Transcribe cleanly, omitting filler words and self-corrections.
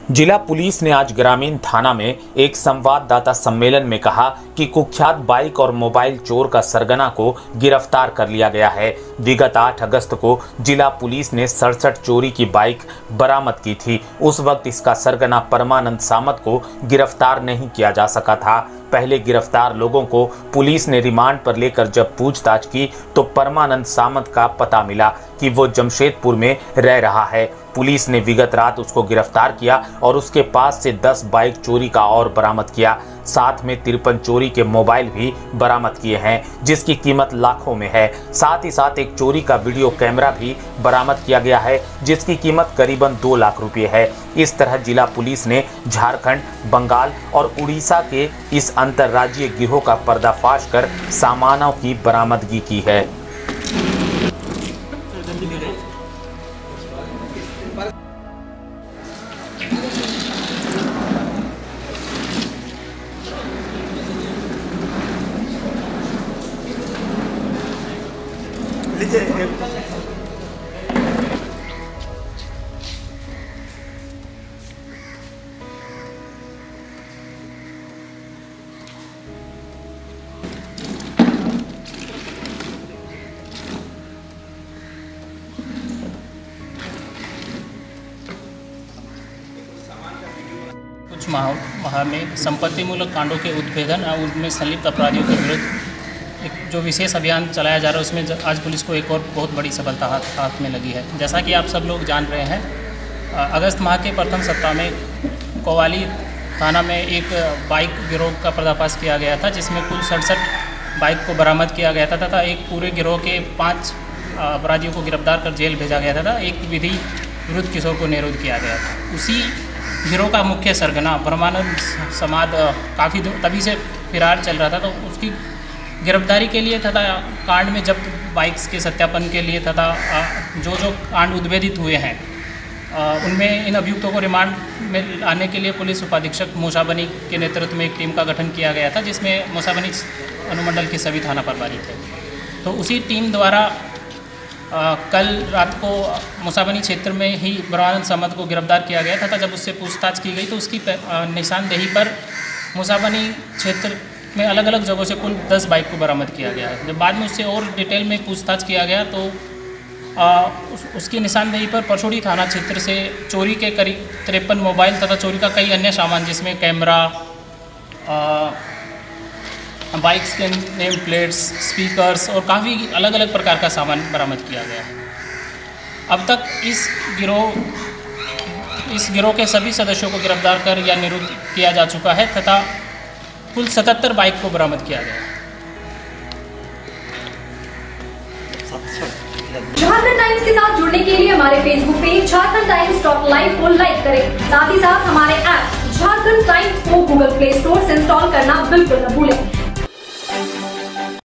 जिला पुलिस ने आज ग्रामीण थाना में एक संवाददाता सम्मेलन में कहा कि कुख्यात बाइक और मोबाइल चोर का सरगना को गिरफ्तार कर लिया गया है। विगत 8 अगस्त को जिला पुलिस ने 67 चोरी की बाइक बरामद की थी। उस वक्त इसका सरगना परमानंद सामत को गिरफ्तार नहीं किया जा सका था। पहले गिरफ्तार लोगों को पुलिस ने रिमांड पर लेकर जब पूछताछ की तो परमानंद सामत का पता मिला कि वो जमशेदपुर में रह रहा है। पुलिस ने विगत रात उसको गिरफ्तार किया और उसके पास से 10 बाइक चोरी का और बरामद किया। साथ में 53 चोरी के मोबाइल भी बरामद किए हैं, जिसकी कीमत लाखों में है। साथ ही साथ एक चोरी का वीडियो कैमरा भी बरामद किया गया है, जिसकी कीमत करीबन 2 लाख रुपए है। इस तरह जिला पुलिस ने झारखंड, बंगाल और उड़ीसा के इस अंतर्राज्यीय गिरोह का पर्दाफाश कर सामानों की बरामदगी की है। कुछ माह में संपत्ति मूलक कांडों के उद्भेदन और उनमें संलिप्त अपराधियों के विरुद्ध एक जो विशेष अभियान चलाया जा रहा है, उसमें आज पुलिस को एक और बहुत बड़ी सफलता हाथ में लगी है। जैसा कि आप सब लोग जान रहे हैं, अगस्त माह के प्रथम सप्ताह में कोवाली थाना में एक बाइक गिरोह का पर्दाफाश किया गया था, जिसमें कुल 67 बाइक को बरामद किया गया था तथा एक पूरे गिरोह के 5 अपराधियों को गिरफ्तार कर जेल भेजा गया था। एक विधि विरुद्ध किशोर को निरुद्ध किया गया था। उसी गिरोह का मुख्य सरगना परमानंद सामत काफ़ी तभी से फिरार चल रहा था, तो उसकी गिरफ्तारी के लिए तथा कांड में जब्त बाइक्स के सत्यापन के लिए तथा जो कांड उद्भेदित हुए हैं उनमें इन अभियुक्तों को रिमांड में लाने के लिए पुलिस उपाधीक्षक मूसाबनी के नेतृत्व में एक टीम का गठन किया गया था, जिसमें मूसाबनी अनुमंडल के सभी थाना प्रभारी थे। तो उसी टीम द्वारा कल रात को मूसाबनी क्षेत्र में ही परमानंद सामत को गिरफ्तार किया गया था। जब उससे पूछताछ की गई तो उसकी निशानदेही पर मूसाबनी क्षेत्र में अलग अलग जगहों से कुल 10 बाइक को बरामद किया गया है। जब बाद में उससे और डिटेल में पूछताछ किया गया तो उसकी निशानदेही पर परसोड़ी थाना क्षेत्र से चोरी के करीब 53 मोबाइल तथा चोरी का कई अन्य सामान, जिसमें कैमरा, बाइक्स के नेम प्लेट्स, स्पीकर्स और काफ़ी अलग अलग प्रकार का सामान बरामद किया गया है। अब तक इस गिरोह के सभी सदस्यों को गिरफ्तार कर या निरुद्ध किया जा चुका है तथा कुल 77 बाइक को बरामद किया गया है। झारखंड टाइम्स के साथ जुड़ने के लिए हमारे Facebook page Jharkhand times top live को लाइक करें। साथ ही साथ हमारे ऐप झारखंड टाइम्स को गूगल प्ले स्टोर से इंस्टॉल करना बिल्कुल न भूलें।